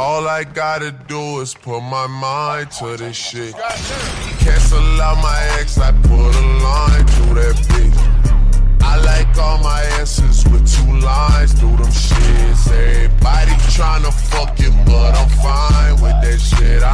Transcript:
All I gotta do is put my mind to this shit. Cancel out my ex, I put a line through that bitch. I like all my answers with 2 lines through them shits. Everybody tryna fuck it, but I'm fine with that shit.